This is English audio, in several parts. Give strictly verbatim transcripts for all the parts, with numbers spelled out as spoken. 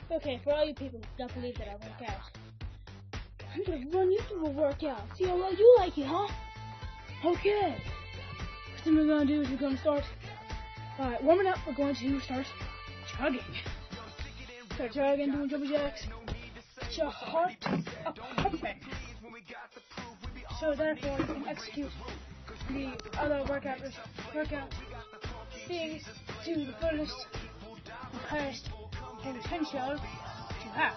Okay, for all you people who don't believe that I work out, I'm gonna run you through a workout. See how well you like it, huh? Okay. First thing we're gonna do is we're gonna start by warming up. We're going to start jogging. Start jogging, doing jumping jacks. Get your heart up pumping. So therefore you can execute the other workout workout things to the fullest and highest potential you have.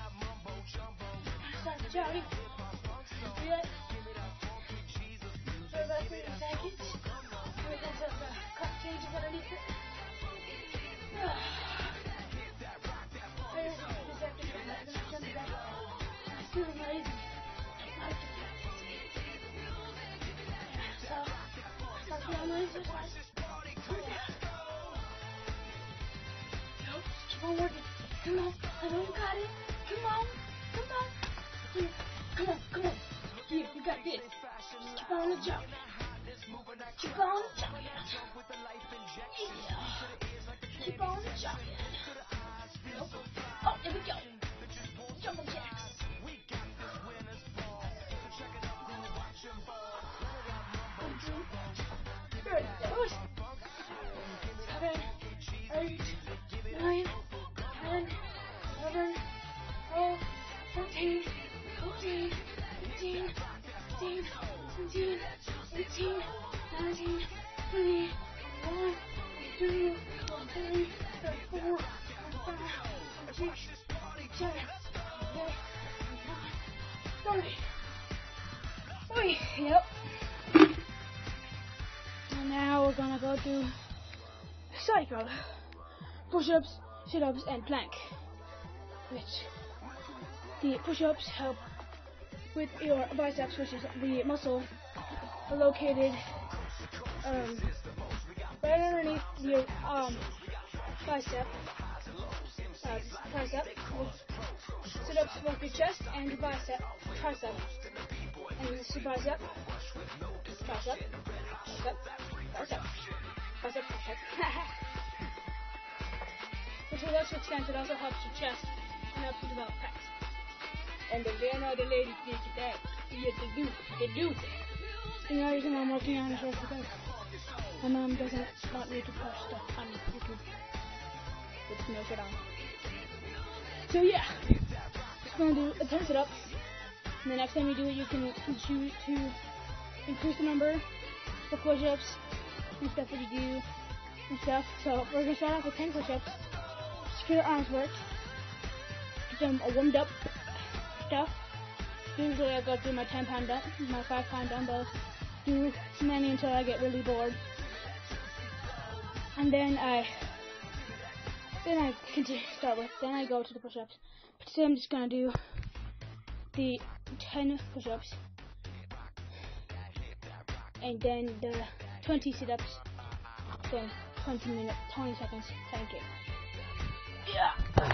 Start jogging. Do that. For about thirty seconds. We're going to have the cup changes underneath it. There's thirty seconds and I'm going to jump back. I'm feeling lazy. So, start feeling lazy. Keep on working. Come on. I know you got it. Come on. Come on. Come on. Come on. You, you got this. Just keep on the jogging. Keep on jogging. Yeah. Keep on jogging. Oh, there we go. Jumping jacks. One, two, three, four, seven, eight, nine, ten, eleven, twelve, thirteen, fourteen, fifteen, sixteen, seventeen, eighteen, nineteen, twenty, twenty-one, twenty-two, twenty-three, twenty-four, twenty-five, twenty-six, twenty-seven, twenty-eight, thirty. Yep. And now we're gonna go do cycle, push-ups, sit-ups, and plank. Which the push-ups help with your biceps, which is the muscle located um, right underneath your um, bicep. Uh, tricep. Sit-ups work your chest and your bicep, tricep, and this is your bicep, tricep, bicep, bicep, bicep, tricep. Which will also extend, it also helps your chest and helps you develop pecs. And then all the ladies did that. Yes, they do. They do. And the reason I'm working on is because my mom doesn't want me to post stuff on YouTube. It's no good on. So yeah, just gonna do a ten sit-ups. And the next time you do it, you can choose to increase the number of push-ups and stuff that you do and stuff. So we're gonna start off with ten push-ups. Just get your arms worked. Get them warmed up stuff. Usually I go through my ten pound dumb, my five pound dumbbells. Do as many until I get really bored. And then I then I continue start with. Then I go to the push-ups. But today I'm just gonna do the ten push-ups and then the twenty sit-ups. Then twenty minutes, twenty seconds planking. Yeah.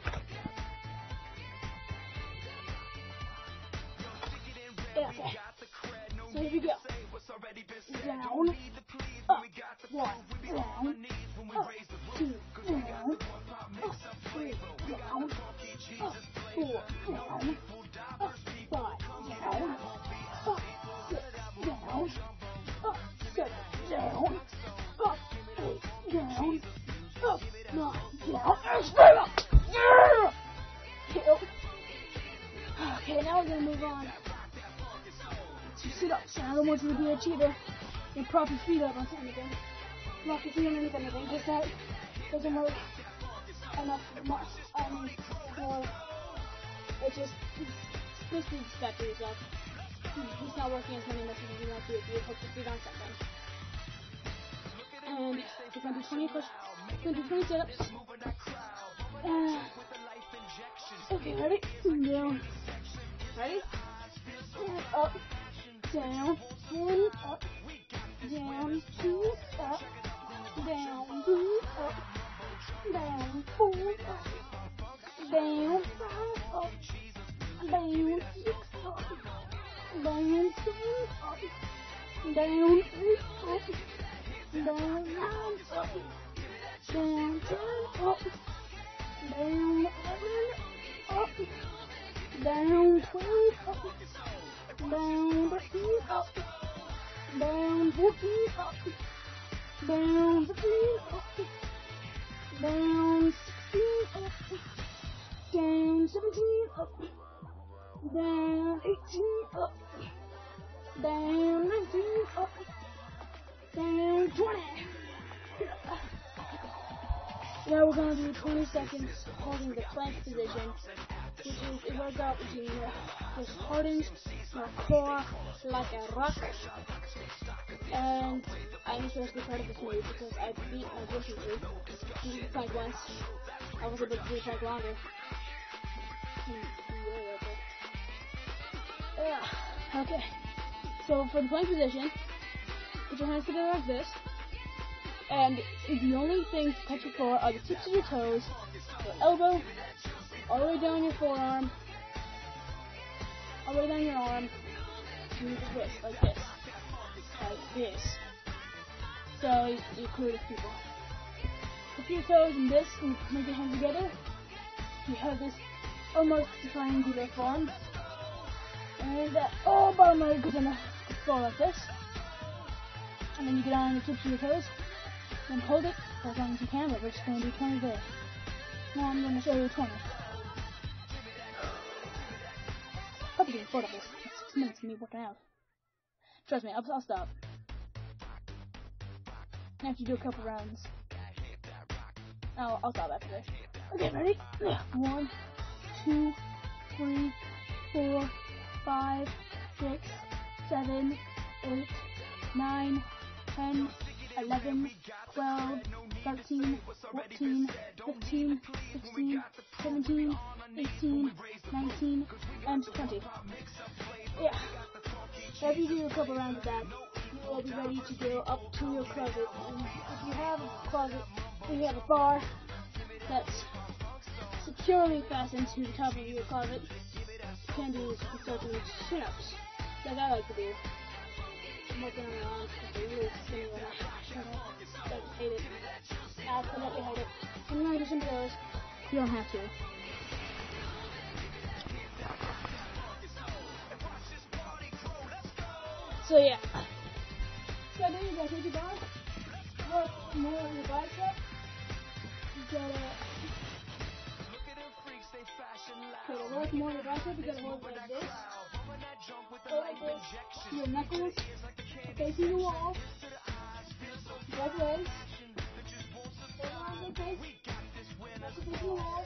Yeah, okay. So here we go. Down, up, one, down, up, two, down, up, three, down, up, four, down, up, five, down, up, six, down, up, seven, down, up, eight, down, up, nine, down, and straight up! Yeah! Okay, now we're gonna move on to sit-ups. I don't want you to be a cheater and prop your feet up onto anything. Rock your feet underneath anything, because that doesn't work enough much. I mean, or it's just, this is bad for yourself. He's not working as many muscles as you want to if you put your feet on something. And we're going to do twenty push, we're going to do twenty sit-ups. Uh, okay, ready? Down. Ready? Up. Down, one, up, down, two, up, down, three, up, down, four, up, down, five, up, down, six, up, down, seven, up, down, eight, up, down, nine, up, down, ten, up, down eleven, up, down twelve, up, down thirteen, up, down fourteen, up, down fifteen, up, down sixteen, up, down seventeen, up, down eighteen, up, down nineteen, up, down twenty. Now we're going to do twenty seconds holding the plank position, which is a workout routine that just hardens your core like a rock. And I'm especially proud of this move because I beat my recently. I did the plank once. I was able to do the plank longer. Yeah, okay. So for the plank position, put your hands together like this. And the only things to touch your floor are the tips of your toes, your elbow, all the way down your forearm, all the way down your arm, and your wrist, like this. Like this. So you, you clear this people. Put your toes in this and make your hands together. You have this almost triangular form. And that all bottom leg goes on the floor like this. And then you get on the tips of your toes. And hold it for as long as you can, but we're just going to do twenty there. Now I'm going to show you twenty. Probably get bored of this. It's six minutes of me working out. Trust me, I'll, I'll stop. After you do a couple rounds. I'll, I'll stop after this. Okay, ready? One, two, three, four, five, six, seven, eight, nine, ten, eleven, twelve, thirteen, fourteen, fifteen, sixteen, seventeen, eighteen, nineteen, and twenty. Yeah. After you do a couple rounds of that, you will be ready to go up to your closet. And if you have a closet, and you have a bar that's securely fastened to the top of your closet, you can do is you can start doing chin-ups, like I like to do. I'm working on my arms because they're really skinny when I I hate it. I absolutely hate it. I'm going to do some of those. You don't have to. So yeah. So then you gotta take your bar, work more on your bicep. You gotta, gotta work more on your bicep. You gotta hold it like this. Hold like this. Your knuckles facing the wall. Both ways. Hold on like this. Knuckles facing the wall.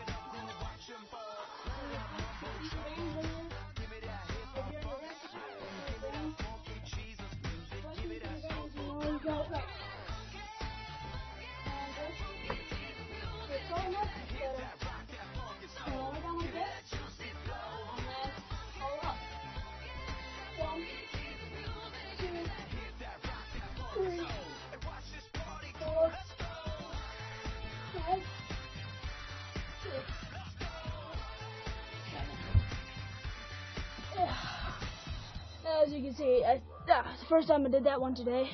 As you can see, I, ah, it's the first time I did that one today.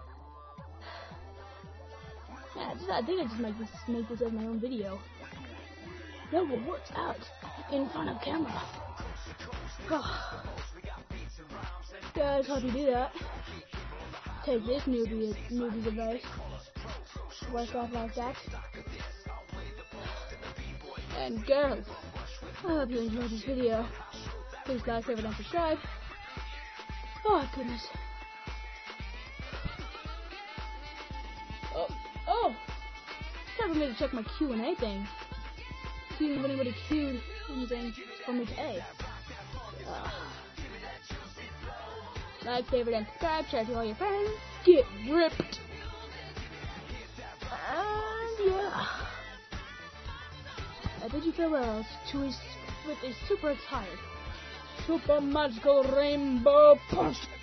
Yeah, I, just, I think I just make this make this as my own video. No, it works out in front of camera. Oh. Guys, hope you do that. Take this newbie newbie's advice. Work off like that. And girls, I hope you enjoyed this video. Please like, favorite, and subscribe. Oh goodness. Oh, oh! Time for me to check my Q and A thing. See if anybody queued anything for me today. Uh, like, favorite, and subscribe. Share to all your friends. Get ripped. And yeah. I bid you farewell to a, with a super tired, super magical rainbow punch.